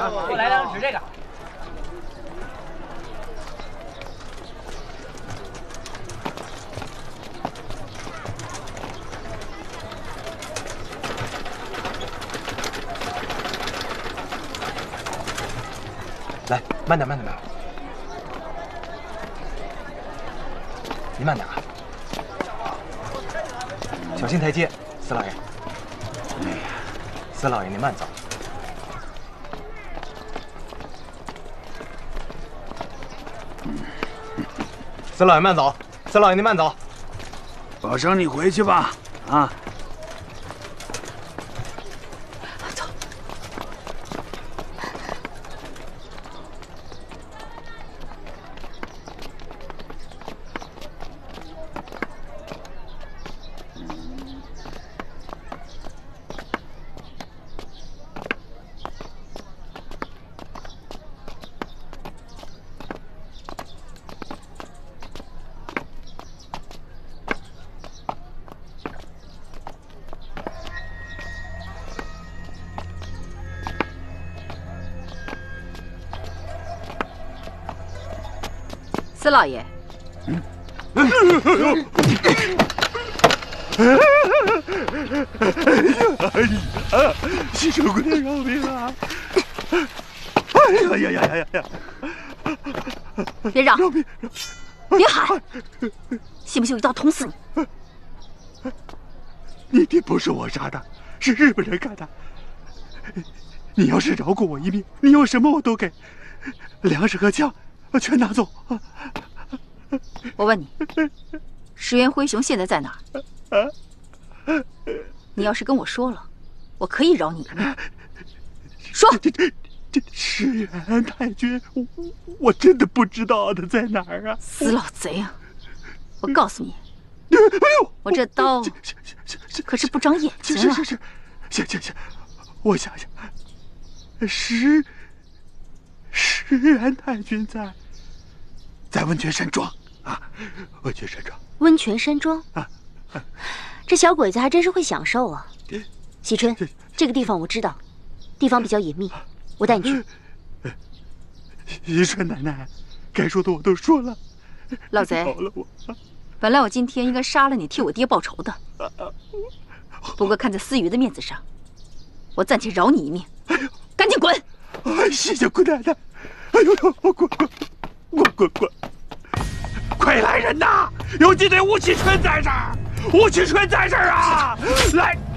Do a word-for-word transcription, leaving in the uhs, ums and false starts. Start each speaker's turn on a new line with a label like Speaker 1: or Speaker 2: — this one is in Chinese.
Speaker 1: 我来两纸这个。
Speaker 2: 来，慢点，慢点，慢点。你慢点啊，小心台阶，司老爷。哎呀，司老爷您慢走。司老爷慢走，司老爷您慢走。
Speaker 3: 宝生，你回去吧，啊。
Speaker 4: 司老爷，
Speaker 3: 嗯，哎呀，西城姑娘饶命啊！哎呀呀呀呀呀！
Speaker 4: 别嚷，别喊，信不信我一刀捅死你？
Speaker 3: 你爹不是我杀的，是日本人干的。你要是饶过我一命，你要什么我都给，粮食和枪我全拿走。
Speaker 4: 我问你，石原灰熊现在在哪儿？你要是跟我说了，我可以饶你一命。说，
Speaker 3: 这这这石原太君，我我真的不知道他在哪儿啊！
Speaker 4: 死老贼啊！我告诉你，
Speaker 3: 哎呦，
Speaker 4: 我这刀可是不长眼睛啊！
Speaker 3: 是是是，行行行，我想想，石石原太君在在温泉山庄。 啊，温泉山庄，
Speaker 5: 温泉山庄
Speaker 3: 啊，
Speaker 5: 啊这小鬼子还真是会享受啊！喜春，这个地方我知道，地方比较隐秘，我带你去。
Speaker 3: 喜春奶奶，该说的我都说了。
Speaker 4: 老贼，
Speaker 3: 了我
Speaker 4: 本来我今天应该杀了你，替我爹报仇的。不过看在思雨的面子上，我暂且饶你一命。赶紧滚！
Speaker 3: 哎，谢谢姑奶奶。哎呦呦，我滚滚滚滚滚！ 快来人呐！游击队吴启春在这儿，吴启春在这儿啊！来。